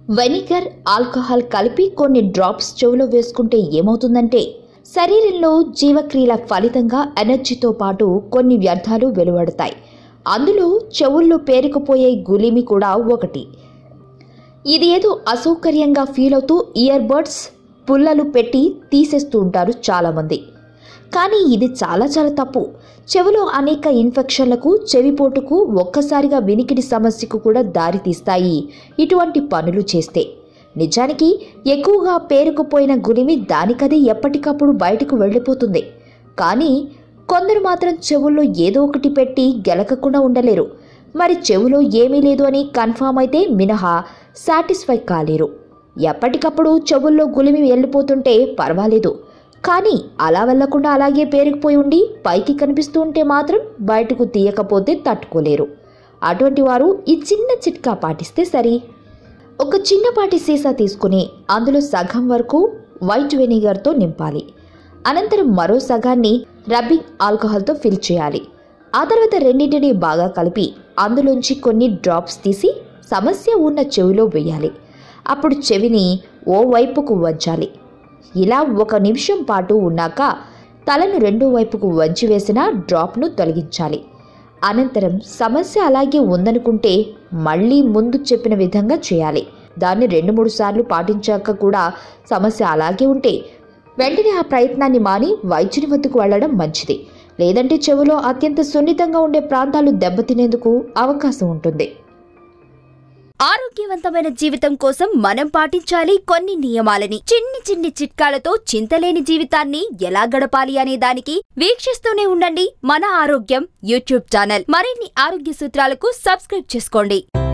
Vinegar, alcohol కలిపి కొన్ని drops చెవులో వేసుకుంటే ఏమవుతుందంటే శరీరంలో జీవక్రియల ఫలితంగా ఎనర్జీతో పాటు కొన్ని వ్యర్థాలు వెలువడతాయి. అందులో చెవుల్లో పేరుకుపోయే గులిమి కూడా ఒకటి. ఇది ఏదో అసౌకర్యంగా ఫీల్ అవుతూ ఇయర్ బడ్స్ పుల్లలు పెట్టి తీసేస్తూ ఉంటారు చాలామంది. కానీ ఇది చాలా తప్పు. చెవిలో అనేక ఇన్ఫెక్షన్లకు, చెవిపోటుకు, ఒక్కసారిగా వినికిడి సమస్యకు కూడా దారితీస్తాయి ఇటువంటి పనులు చేస్తే. నిజానికి ఎక్కువగా పేరుకుపోయిన గులిమి దానికదే ఎప్పటికప్పుడు బయటకు వెళ్ళిపోతుంది. కానీ కొందరు మాత్రం చెవుల్లో ఏదో ఒకటి పెట్టి గెలకకుండా ఉండలేరు. మరి చెవులో ఏమీ లేదు అని కన్ఫామ్ అయితే మినహా సాటిస్ఫై కాలేరు. ఎప్పటికప్పుడు చెవుల్లో గులిమి వెళ్ళిపోతుంటే పర్వాలేదు, కానీ అలా వెళ్లకుండా అలాగే పేరుకుపోయి ఉండి పైకి కనిపిస్తూ ఉంటే మాత్రం బయటకు తీయకపోతే తట్టుకోలేరు. అటువంటి వారు ఈ చిన్న చిట్కా పాటిస్తే సరి. ఒక చిన్నపాటి సీసా తీసుకుని అందులో సగం వరకు వైట్ వెనిగర్తో నింపాలి. అనంతరం మరో సగాన్ని రబ్బింగ్ ఆల్కహాల్తో ఫిల్ చేయాలి. ఆ తర్వాత రెండింటిని బాగా కలిపి అందులోంచి కొన్ని డ్రాప్స్ తీసి సమస్య ఉన్న చెవిలో వేయాలి. అప్పుడు చెవిని ఓ వైపుకు వంచాలి. ఇలా 1 నిమిషం పాటు ఉన్నాక తలను రెండో వైపుకు వంచి వేసిన డ్రాప్ను తొలగించాలి. అనంతరం సమస్య అలాగే ఉందనుకుంటే మళ్ళీ ముందు చెప్పిన విధంగా చేయాలి. దాన్ని 2-3 సార్లు పాటించాక కూడా సమస్య అలాగే ఉంటే వెంటనే ఆ ప్రయత్నాన్ని మాని వైద్యుని వద్దకు వెళ్లడం మంచిది. లేదంటే చెవిలో అత్యంత సున్నితంగా ఉండే ప్రాంతాలు దెబ్బతినేందుకు అవకాశం ఉంటుంది. ఆరోగ్యవంతమైన జీవితం కోసం మనం పాటించాలి కొన్ని నియమాలని. చిన్ని చిట్కాలతో చింతలేని జీవితాన్ని ఎలా గడపాలి అనే దానికి వీక్షిస్తూనే ఉండండి మన ఆరోగ్యం యూట్యూబ్ ఛానల్. మరిన్ని ఆరోగ్య సూత్రాలకు సబ్స్క్రైబ్ చేసుకోండి.